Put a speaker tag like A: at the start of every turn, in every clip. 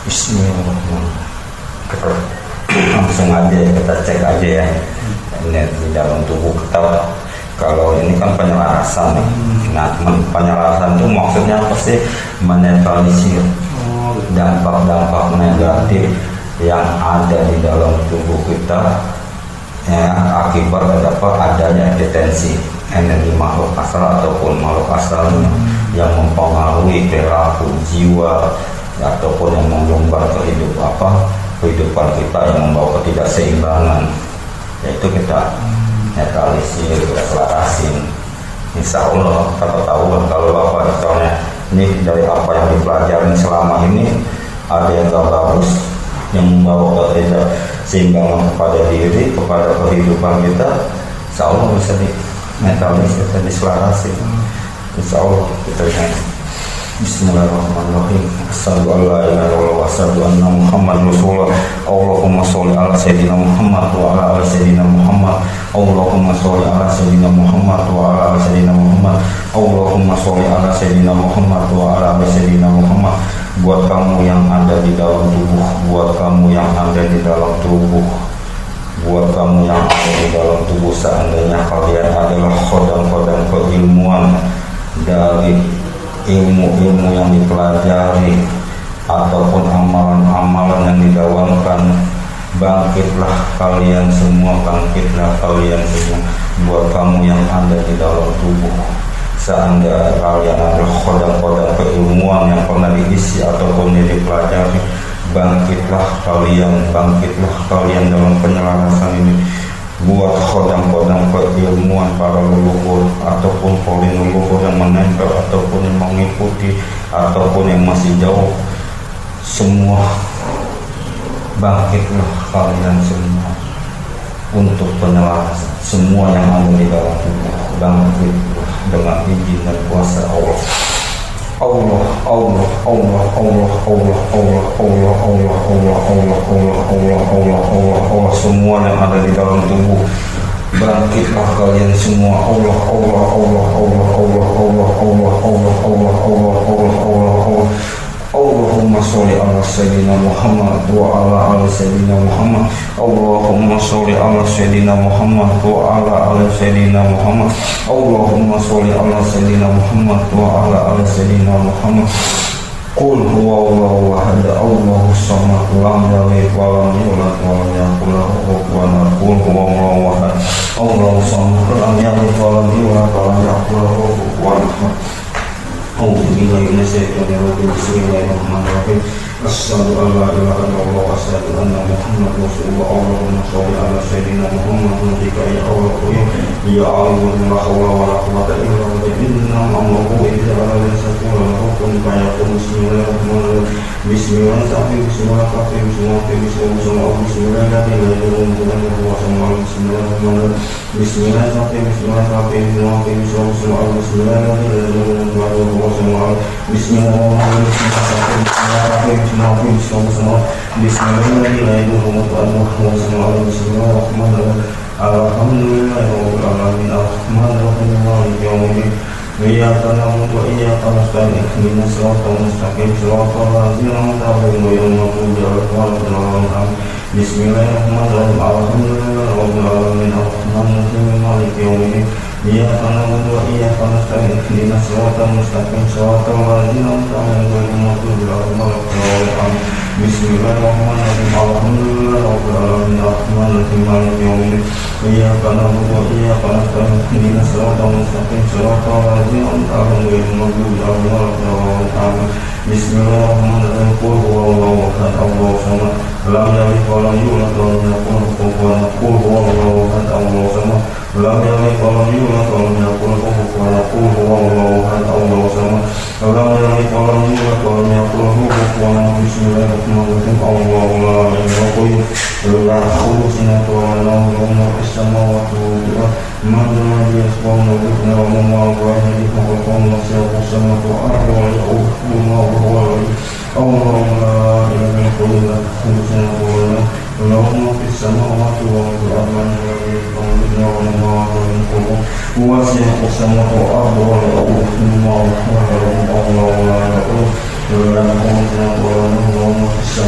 A: Bismillahirrahmanirrahim. Langsung aja kita cek aja ya. Ini di dalam tubuh kita. Kalau ini kan penyelarasan. Nah, penyelarasan itu maksudnya apa sih? Menetralisir dampak-dampak negatif yang ada di dalam tubuh kita ya, akibat adanya detensi energi makhluk astral ataupun makhluk astral yang mempengaruhi perilaku jiwa ataupun yang menyumbat kehidupan kita, yang membawa ketidakseimbangan, yaitu kita netralisir, kita selarasin. Insya Allah kita ketahuan kalau Bapak misalnya ini dari apa yang dipelajarin selama ini ada yang gak bagus, yang membawa ketidakseimbangan kepada diri, kepada kehidupan kita, insya Allah bisa dinetralisir, bisa diselarasin. Insya Allah kita Bismillahirrahmanirrahim. Asyhadu an la ilaha illallah wa asyhadu anna Muhammadar Rasulullah. Allahumma sholli ala sayyidina Muhammad wa ala ali sayyidina Muhammad. Allahumma sholli ala sayyidina Muhammad wa ala ali sayyidina Muhammad. Allahumma sholli ala sayyidina Muhammad wa ala ali sayyidina Muhammad. Buat kamu yang ada di dalam tubuh, buat kamu yang ada di dalam tubuh, buat kamu yang ada di dalam tubuh, seandainya kalian adalah khodam-khodam keilmuan dari ilmu-ilmu yang dipelajari ataupun amalan-amalan yang didawamkan, bangkitlah kalian semua, bangkitlah kalian semua. Buat kamu yang ada di dalam tubuh, seandainya kalian adalah khodam-khodam keilmuan yang pernah diisi ataupun dipelajari, bangkitlah kalian dalam penyelarasan ini. Buat khodam-khodam keilmuan para leluhur ataupun polis leluhur yang menempel ataupun yang mengikuti ataupun yang masih jauh, semua bangkitlah kalian semua untuk penyelarasan. Semua yang ada di dalam tubuh bangkitlah dengan izin dan kuasa Allah. Allah, Allah, Allah, Allah, Allah, Allah, Allah, Allah, Allah, Allah, Allah, Allah, Allah, Allah, Allah, semua yang ada di dalam tubuh bangkitlah kalian semua. Allah, Allah, Allah, Allah, Allah, Allah, Allah, Allah, Allah, Allah, Allah, Allah, Allah. Allahumma sholli ala sayyidina Muhammad wa ala ali sayyidina Muhammad. Allahumma sholli ala sayyidina Muhammad wa ala ali sayyidina Muhammad. Allahumma sholli ala sayyidina Muhammad wa ala ali sayyidina Muhammad. Qul huwallahu ahad, Allahus samad, lam yalid wa lam yulad wa lam yakul lahu kufuwan ahad. Qul huwallahu ahad, Allahus samad, lam yalid wa lam yulad wa lam yakul lahu kufuwan ahad. Bismillahirrahmanirrahim. Bismillahirrahmanirrahim. Asyhadu an la ilaha illallah wa asyhadu anna Muhammadar Rasulullah. Allahumma sholli ala sayyidina Muhammad wa ya Allah ya Allah la haula wa la quwwata illa billah. Inna amruhu idza arada shay'an hukum fayakun. Bismillahirrahmanirrahim. Bismillahirrahmanirrahim. Bismillahirrahmanirrahim. Bismillahirrahmanirrahim. Iyyaka na'budu wa iyyaka nasta'in ihdinas siratal mustaqim siratal ladzina an'amta 'alaihim ghairil maghdubi 'alaihim. Bismillahirrahmanirrahim. Alhamdulillahi rabbil alamin arrahmanir rahim maliki yaumiddin. Iyyaka na'budu wa iyyaka nasta'in ihdinas siratal mustaqim siratal ladzina an'amta 'alaihim ghairil maghdubi 'alaihim. Bismillahirrahmanirrahim. Alhamdulillahi rabbil alamin arrahmanir rahim maliki yaumiddin. Iyyaka na'budu wa iyyaka nasta'in ihdinas siratal mustaqim siratal ladzina an'amta 'alaihim ghairil maghdubi 'alaihim. Bismillahirrahmanirrahim. Qul huwallahu ahad, Allahus samad, lam yalid wa lam yulad wa lam yakul lahu kufuwan ahad. Qul huwallahu ahad, Allahus samad, lam yalid wa lam yulad wa lam yakul lahu kufuwan ahad. Qul huwallahu ahad, Allahus samad, lam yalid wa lam yulad wa lam yakul lahu kufuwan ahad. Bismillahirrahmanirrahim. Allahu la ilaha illallah la haula sinatu wa la quwwata fis samawati wal ardi. Man yasma'u bina wa man yahdihi wa qawmun yasma'u samawati wal ardi wa yaqulu Allahu la ilaha illallah Allahumma fis samawati wal ardi wa wasi'a samawati wal ardi wa yaqulu Allahumma fis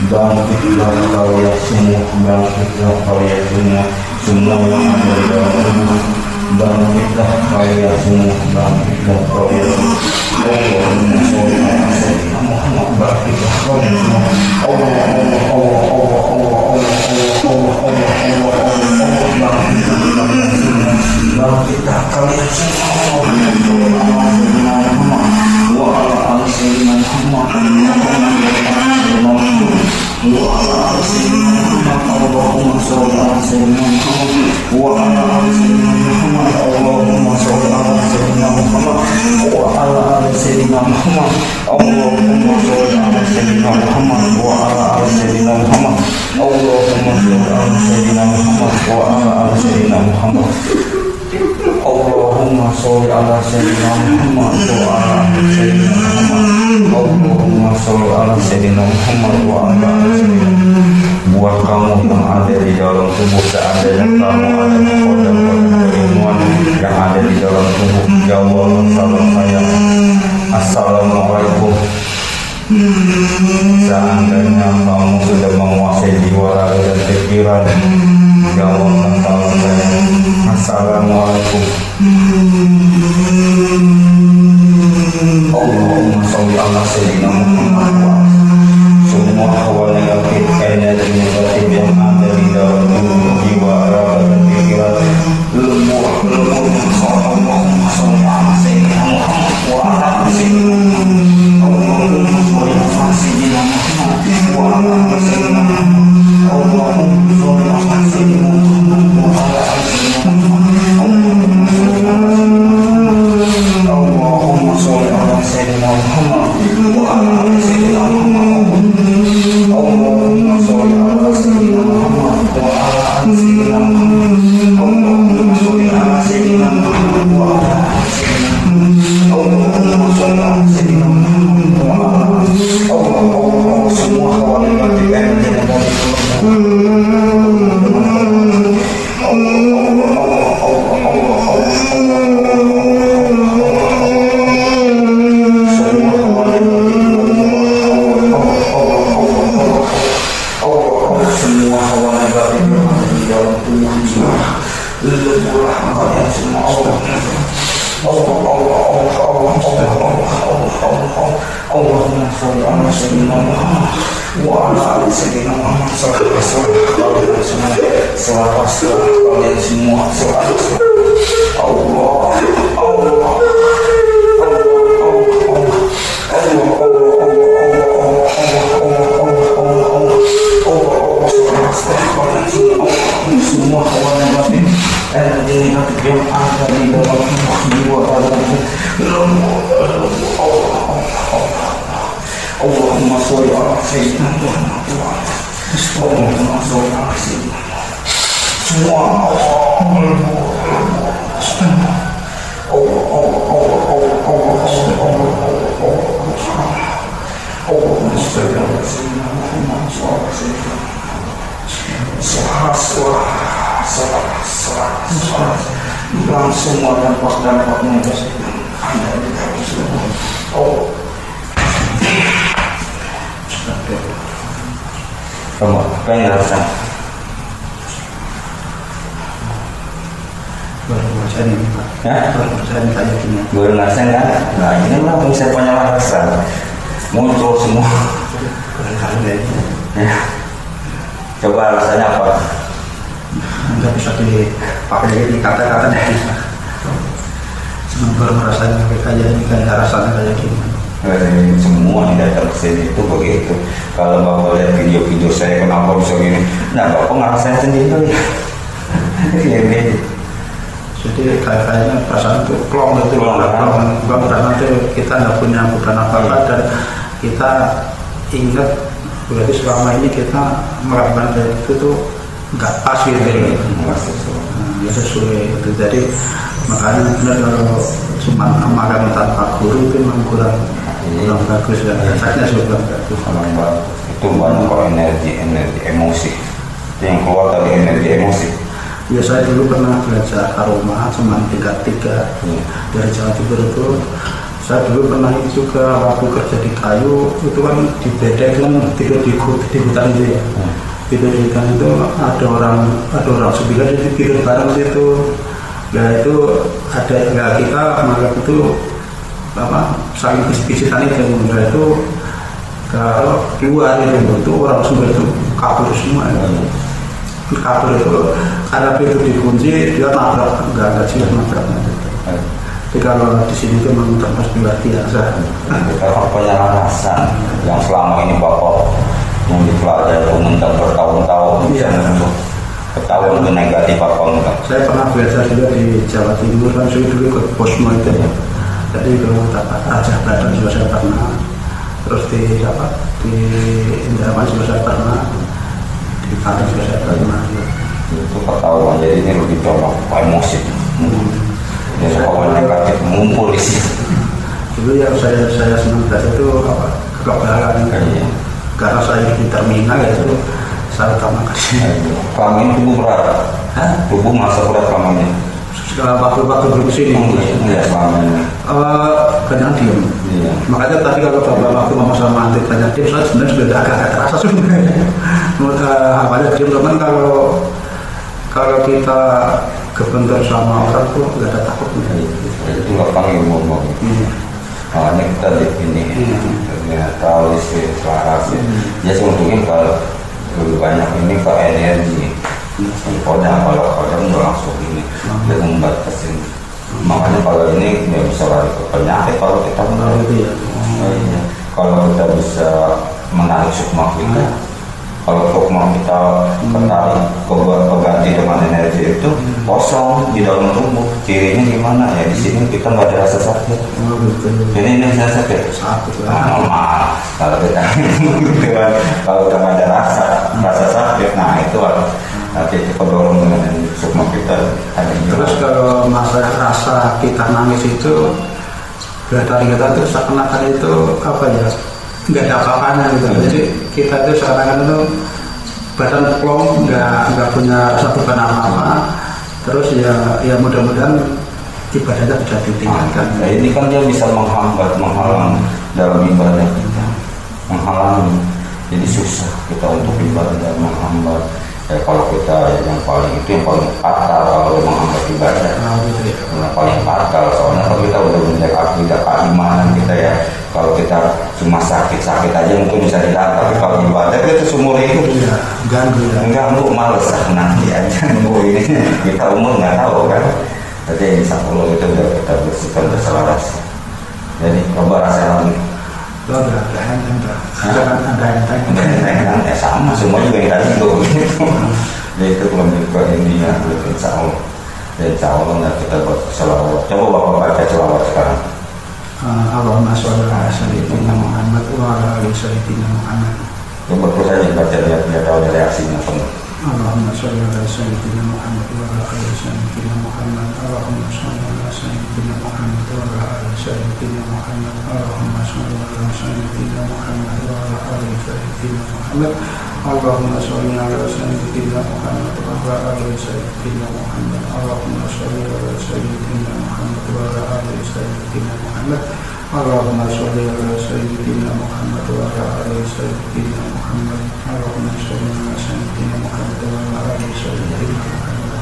A: bangkitlah kalian semua, bangkitlah kalian semua, semua yang ada di dalam tubuh, bangkitlah kalian semua, bangkitlah kalian semua. Allahumma sholli ala sayyidina Muhammad, bangkitlah kalian semua. Bangkitlah kalian semua. Wa ala sayyidina Muhammad, Allahumma sholli ala sayyidina Muhammad wa ala ali sayyidina Muhammad. Allahumma sholli ala sayyidina Muhammad wa ala ali sayyidina Muhammad. Allahumma sholli ala sayyidina Muhammad wa ala ali sayyidina Muhammad. Allahumma sholli ala sayyidina Muhammad wa ala ali sayyidina Muhammad. Allahumma sholli ala sayyidina Muhammad wa ala ali sayyidina Muhammad. Allahumma sholli ala sayyidina Muhammad wa ala ali sayyidina Muhammad. Buat kamu yang ada di dalam tubuh, seandainya kamu ada kodam-kodam keilmuan yang ada di dalam tubuh, jawab salam saya, assalamualaikum. Seandainya kamu sudah menguasai jiwa, raga dan pikiran, jawab salam saya, assalamualaikum. Allahumma sholli ala sayyidina Muhammad. Semua hawa negatif, energi negatif yang ada di dalam tubuh, jiwa, raga dan pikiran, lemur, Allahumma sholli ala sayyidina Muhammad wa ala ali sayyidina Muhammad. Allahumma sholli ala sayyidina Muhammad wa ala ali sayyidina Muhammad. Allahumma sholli ala sayyidina Muhammad wa ala ali sayyidina Muhammad. Allahumma sholli ala sayyidina Muhammad wa ala ali sayyidina Muhammad. Allahumma sholli ala sayyidina Muhammad wa ala ali sayyidina Muhammad. Allahumma sholli ala sayyidina Muhammad wa ala ali sayyidina Muhammad. Allahumma sholli ala sayyidina Muhammad wa ala ali. Allah semua hawa negatif energi negatif. Allahumma sholli ala sayyidina Muhammad wa ala ali sayyidina Muhammad. Selawat kalian semua, selawat Allah, Allah, semua hawa negatif, energi negatif yang ada di dalam jiwa, raga dan pikiran. Allahumma sholli ala sayyidina Muhammad. Allahumma sholli ala sayyidina Muhammad. Semua Allahumma sholli ala sayyidina Muhammad. Langsung dampak-dampaknya ada di dalam semua. Kamu apa yang rasa?
B: Baru ngerasain ini Pak. Baru ngerasain kayak gini.
A: Baru ngerasain kan? Nah ini lah saya punya rasa muncul semua.
B: Barangkali ya.
A: Coba rasanya apa?
B: Nggak bisa dipakai di kata-kata deh. Cuma baru ngerasain kayak ini, kayak rasanya kayak gini.
A: Semua yang datang ke sini itu begitu. Kalau bapak lihat video-video saya kenapa bisa gini, nah bapak ngerasain sendiri. Ini.
B: Jadi kayaknya perasaan itu plong gitu, bukan perasaan itu kita nggak punya beban apa-apa dan kita ingat berarti selama ini kita melakukan itu tuh nggak pas gitu. Ya sesuai itu. Jadi makanya benar kalau cuma magang tanpa guru itu memang kurang bagus dan efeknya juga bagus.
A: Itu banyak kok energi emosi yang keluar dari energi emosi.
B: Ya saya dulu pernah belajar aroma cuma tingkat 3 dari Jawa Timur itu Saya dulu pernah itu juga waktu kerja di kayu itu kan di bedek kan tidur di hutan itu ya. Tidur di hutan itu ada orang 9 itu tidur bareng situ. Nah itu ada nggak kita malam itu apa saling bisik-bisikan itu. Nah itu kalau keluar itu orang Sumba itu kabur semua. Kabur itu karena pintu dikunci dia nabrak nggak sih nabraknya. Jadi kalau di sini itu memang termasuk luar biasa.
A: Kalau penyerahan yang selama ini Bapak yang dipelajari menentang bertahun-tahun, ketahuan itu negatif apa enggak?
B: Saya pernah belajar juga di Jawa Timur kan, saya dulu ke Posmo itu ya. Jadi kalau dapat Raja Badan juga saya pernah, terus di Indramayu juga saya pernah, di Padang juga saya pernah.
A: Itu ketahuan, jadi ini lebih coba emosi. Ya, soal negatif mengumpul di sini.
B: Dulu yang saya senang belajar itu apa kekebalan. Karena saya di terminal itu saya utamakan.
A: Selama ini tubuh berat. Tubuh masa berat selama ini.
B: Waktu belum kesini.
A: Iya selama ini.
B: Banyak diem.
A: Iya.
B: Makanya tadi kalau waktu mama sama Antik banyak diem, saya sebenarnya sudah agak terasa sebenarnya. Banyak diem teman kalau kita kebentur sama orang tuh nggak ada takutnya.
A: Itu lapang ilmu. Makanya kita di sini tahu isi selaras. Ya sebetulnya kalau lebih banyak ini ke energi. Pokoknya kalau nggak langsung ini dia membatasin. Makanya kalau ini nggak bisa lari ke penyakit kalau kita kalau kita bisa menarik sukma kita. Kalau sukma kita ketarik keganti dengan energi itu kosong di dalam tubuh. Cirinya gimana ya? Di sini kita nggak ada rasa sakit. Jadi ini saya sakit. Normal. Kalau kita kalau kita nggak ada rasa sakit, nah itu nanti kedorong dengan sukma kita.
B: Terus kalau masalah rasa kita nangis itu dari kita itu seakan-akan itu apa ya? Nggak ada apa-apanya gitu. Jadi kita itu sekarang itu badan plong, nggak punya rasa beban apa-apa. Terus ya mudah-mudahan ibadahnya bisa ditingkatkan.
A: Nah, ini kan dia bisa menghalang dalam ibadah kita, menghalangi. Jadi susah kita untuk ibadah menghambat. Kalau kita yang paling fatal kalau menghambat ibadah. Yang paling fatal soalnya kalau kita udah menjaga akidah keimanan kita ya. Kalau kita cuma sakit aja mungkin bisa dilakukan, tapi kalau ibadah kita seumur hidup ganggu males nanti aja nunggu ini kita umur nggak tahu kan. Jadi insya Allah itu udah kita bersihkan berselaras. Jadi coba rasa lagi. Ada sama semua juga yang tadi itu gitu. Jadi itu belum juga ini ya insya Allah. Insya Allah kita buat selawat. Coba Bapak baca selawat sekarang.
B: Allahumma sholli ala sayyidina Muhammad wa ala ali sayyidina Muhammad.
A: Coba terus aja baca lihat tahu ada reaksinya penuh.
B: Allahumma sholli ala sayyidina Muhammad wa ala ali sayyidina Muhammad. Allahumma sholli ala sayyidina Muhammad wa ala ali sayyidina Muhammad. Allahumma sholli ala sayyidina Muhammad wa ala ali sayyidina Muhammad. Allahumma sholli ala sayyidina Muhammad wa ala ali sayyidina Muhammad. Allahumma sholli ala sayyidina Muhammad wa ala ali sayyidina Muhammad. Allahumma sholli ala sayyidina Muhammad wa ala ali sayyidina Muhammad. Allahumma sholli ala sayyidina Muhammad wa ala ali sayyidina Muhammad.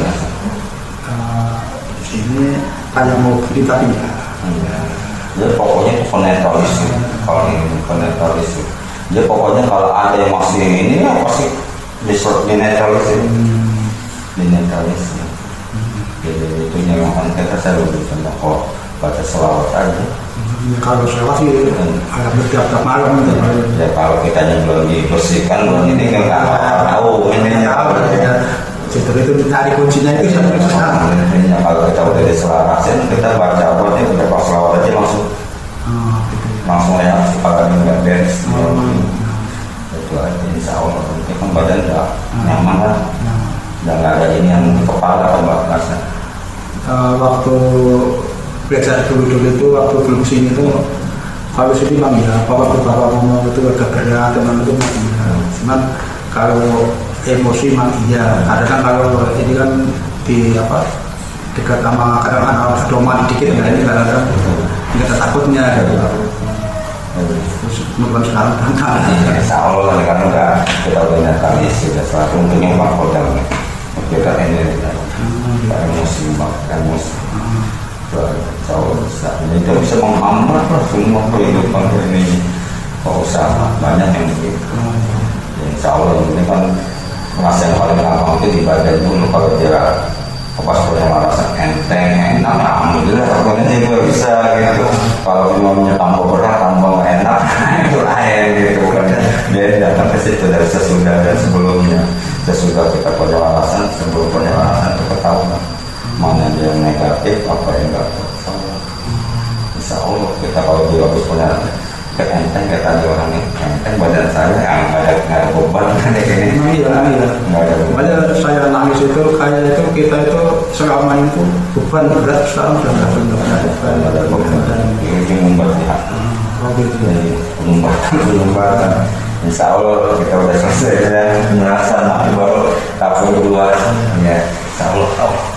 B: Di sini kayak mau beli tadi ya.
A: Ya pokoknya itu penetralis. Kalau ini penetralis. Ya pokoknya kalau ada yang masih ini ya pasti dinetralis. Dinetralis. Jadi itu yang akan kita selalu contoh kalau baca selawat aja.
B: Kalau selawat sih agak bertiap-tiap malam gitu.
A: Ya kalau kita yang belum dibersihkan belum ini nggak tahu ini apa.
B: Justru itu mencari kuncinya itu sampai sekarang.
A: Kalau kita udah diselarasin kita baca apa udah pas selawat aja langsung ya kalau nggak beres. Itu aja insya Allah nanti kan badan udah nyaman lah. Dan nggak ada ini yang di kepala atau bakasnya.
B: Waktu belajar dulu itu waktu belum sini itu kalau sini memang ya bapak ngomong itu agak berat teman itu cuman kalau emosi memang iya kadang kalau ini kan di apa dekat sama kadang-kadang pedoman dikit ya ini kadang-kadang nggak ada takutnya gitu. Terus bukan sekarang tangkap.
A: Insya Allah karena udah kita udah nyatanya sudah selalu untungnya Pak Kodam kita ini kita emosi ini kita bisa menghambat semua kehidupan ini usaha banyak yang begitu. Insya Allah ini kan rasa yang paling gampang itu dibaca dulu kalau dia pas punya rasa enteng enak alhamdulillah pokoknya juga bisa gitu. Kalau minumnya tambah berat tambah enak itu lain gitu kan dia datang ke situ dari sesudah dan sebelumnya. Sesudah kita punya alasan sebelum punya alasan itu ketahuan mana dia yang negatif apa yang enggak. Insya Allah kita kalau dia habis punya enteng kayak tadi orang enteng badan saya yang nggak ada beban kan kayak gini.
B: Iya. Makanya saya nangis itu kayak itu kita itu selama itu beban berat sekarang sudah nggak ada beban.
A: Ini membuat penyumbatan. Insya Allah kita udah selesai dan merasa nanti baru tahun kedua ya. Insya Allah.